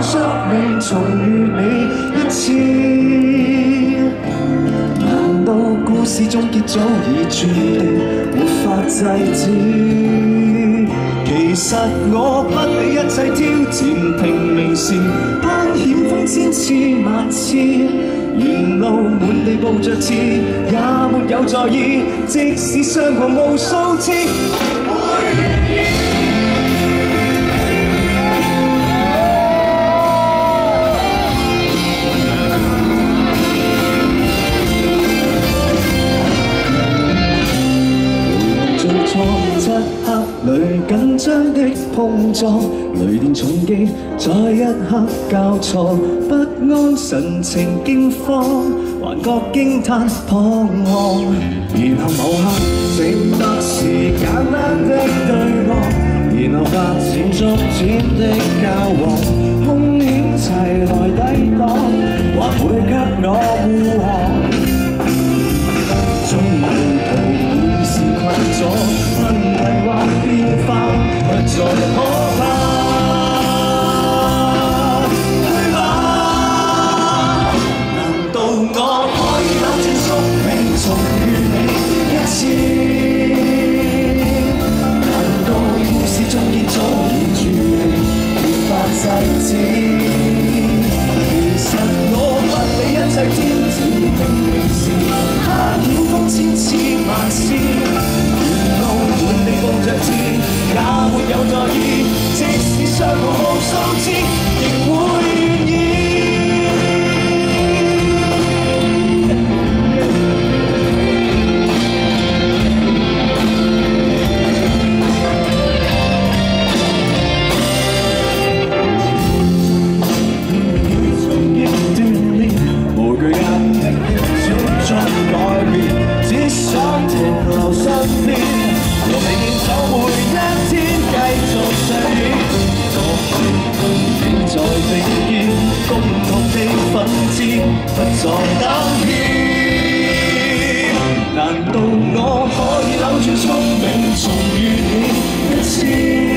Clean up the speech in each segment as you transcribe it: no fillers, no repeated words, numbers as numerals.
宿命重遇你一次。難道故事終結早已注定，沒法制止？其實我不理一切挑戰，拼命時攀險峰千次萬次，沿路滿地布着刺，也沒有在意，即使傷過無數次，亦會願意。 漆黑裏緊張的碰撞，雷電重擊，在一刻交錯，不安神情驚慌，還覺驚嘆彷徨。然後某刻醒得是簡單的對望，然後發展逐漸的交往，風險齊來抵擋，或會給我護航。終路途滿是困阻。 問題或變化，不再可怕。去吧！難道我可以扭轉宿命，重遇你一次？難道故事終結早已注定，無法制止？其實我不理一切挑戰，明明是黑險峰千次萬次。 滿地布着刺，也沒有在意，即使傷過無數次，亦會願意。從極鍛鍊，無懼壓力，想作改變，只想停留身邊。 我未見總會一天繼續上演，昨天現在並肩，共同地奮戰，不再等欠。難道我可以扭轉宿命，重遇你一次？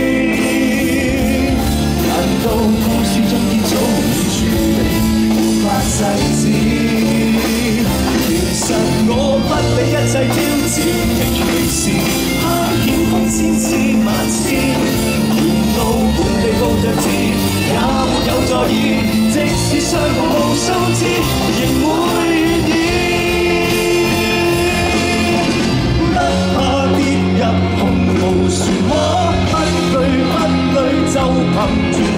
難道故事終結早已注定，無法制止？其實我不理一切挑戰，亦其是。 險峰千次萬次，沿路滿地布着刺，也沒有在意，即使傷過無數次，仍會願意。不怕跌入鴻毛漩渦，不懼就憑住。